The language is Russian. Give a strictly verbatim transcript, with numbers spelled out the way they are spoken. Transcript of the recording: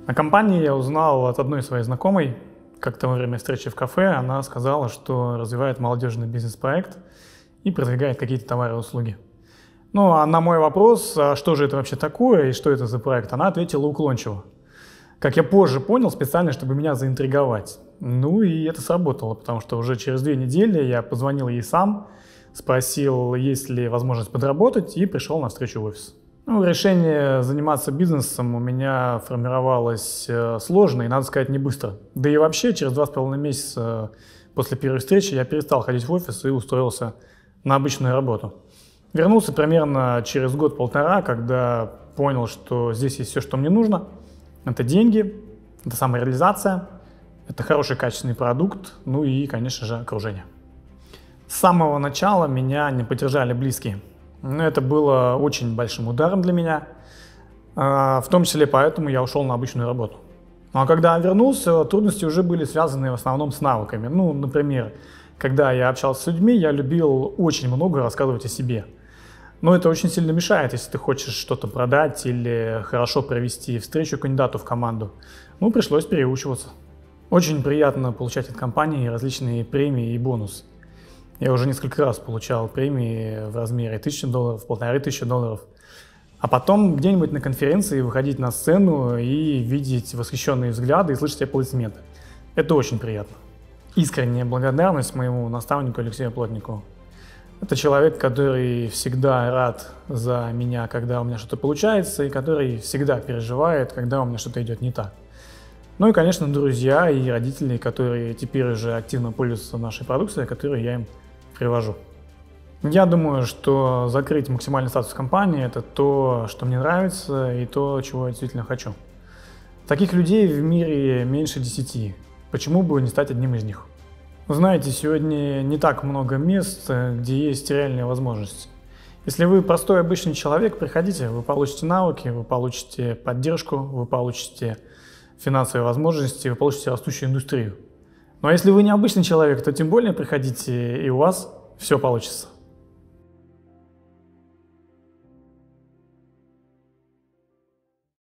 О компании я узнал от одной своей знакомой. Как-то во время встречи в кафе она сказала, что развивает молодежный бизнес-проект и продвигает какие-то товары и услуги. Ну, а на мой вопрос, а что же это вообще такое и что это за проект, она ответила уклончиво. Как я позже понял, специально, чтобы меня заинтриговать. Ну и это сработало, потому что уже через две недели я позвонил ей сам, спросил, есть ли возможность подработать, и пришел на встречу в офис. Ну, решение заниматься бизнесом у меня формировалось э, сложно и, надо сказать, не быстро. Да и вообще, через два с половиной месяца после первой встречи я перестал ходить в офис и устроился на обычную работу. Вернулся примерно через год-полтора, когда понял, что здесь есть все, что мне нужно. Это деньги, это самореализация, это хороший качественный продукт, ну и, конечно же, окружение. С самого начала меня не поддержали близкие. Но это было очень большим ударом для меня, в том числе поэтому я ушел на обычную работу. Ну а когда вернулся, трудности уже были связаны в основном с навыками. Ну, например, когда я общался с людьми, я любил очень много рассказывать о себе. Но это очень сильно мешает, если ты хочешь что-то продать или хорошо провести встречу кандидату в команду. Ну, пришлось переучиваться. Очень приятно получать от компании различные премии и бонусы. Я уже несколько раз получал премии в размере тысячи долларов, полторы тысячи долларов. А потом где-нибудь на конференции выходить на сцену и видеть восхищенные взгляды и слышать аплодисменты. Это очень приятно. Искренняя благодарность моему наставнику Алексею Плотникову. Это человек, который всегда рад за меня, когда у меня что-то получается, и который всегда переживает, когда у меня что-то идет не так. Ну и, конечно, друзья и родители, которые теперь уже активно пользуются нашей продукцией, которую я им привожу. Я думаю, что закрыть максимальный статус компании – это то, что мне нравится, и то, чего я действительно хочу. Таких людей в мире меньше десяти. Почему бы не стать одним из них? Вы знаете, сегодня не так много мест, где есть реальные возможности. Если вы простой обычный человек, приходите, вы получите навыки, вы получите поддержку, вы получите финансовые возможности, вы получите растущую индустрию. Ну а если вы необычный человек, то тем более приходите, и у вас все получится.